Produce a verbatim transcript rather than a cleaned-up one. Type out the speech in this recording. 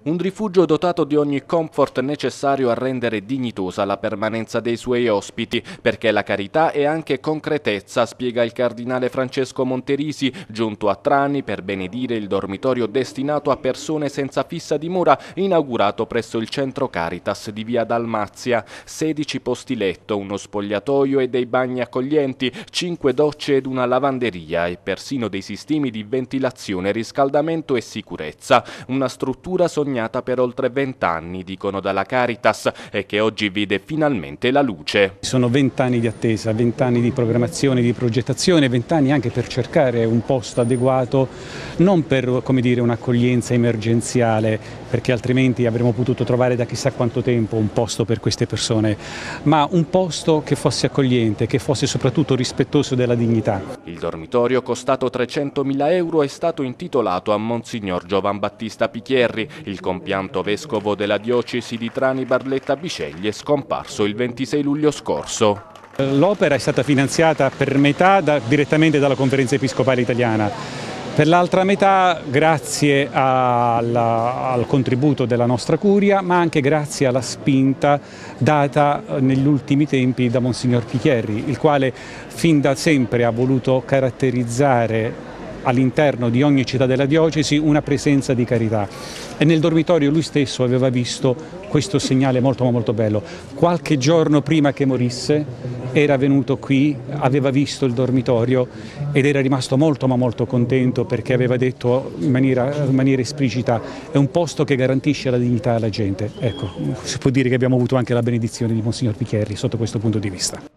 Un rifugio dotato di ogni comfort necessario a rendere dignitosa la permanenza dei suoi ospiti, perché la carità è anche concretezza, spiega il cardinale Francesco Monterisi, giunto a Trani per benedire il dormitorio destinato a persone senza fissa dimora, inaugurato presso il centro Caritas di via Dalmazia. sedici posti letto, uno spogliatoio e dei bagni accoglienti, cinque docce ed una lavanderia e persino dei sistemi di ventilazione, riscaldamento e sicurezza. Una struttura sognata per oltre vent'anni, dicono dalla Caritas, e che oggi vede finalmente la luce. Sono vent'anni di attesa, vent'anni di programmazione, di progettazione, vent'anni anche per cercare un posto adeguato, non per, come dire, un'accoglienza emergenziale, perché altrimenti avremmo potuto trovare da chissà quanto tempo un posto per queste persone, ma un posto che fosse accogliente, che fosse soprattutto rispettoso della dignità. Il dormitorio, costato trecentomila euro, è stato intitolato a Monsignor Giovan Battista Pichierri, il compianto vescovo della diocesi di Trani Barletta Biceglie, scomparso il ventisei luglio scorso. L'opera è stata finanziata per metà da, direttamente dalla Conferenza Episcopale Italiana, per l'altra metà grazie alla, al contributo della nostra curia, ma anche grazie alla spinta data negli ultimi tempi da Monsignor Pichierri, il quale fin da sempre ha voluto caratterizzare all'interno di ogni città della diocesi una presenza di carità, e nel dormitorio lui stesso aveva visto questo segnale molto molto bello. Qualche giorno prima che morisse era venuto qui, aveva visto il dormitorio ed era rimasto molto ma molto contento, perché aveva detto in maniera, in maniera esplicita: è un posto che garantisce la dignità alla gente. Ecco, si può dire che abbiamo avuto anche la benedizione di Monsignor Pichierri sotto questo punto di vista.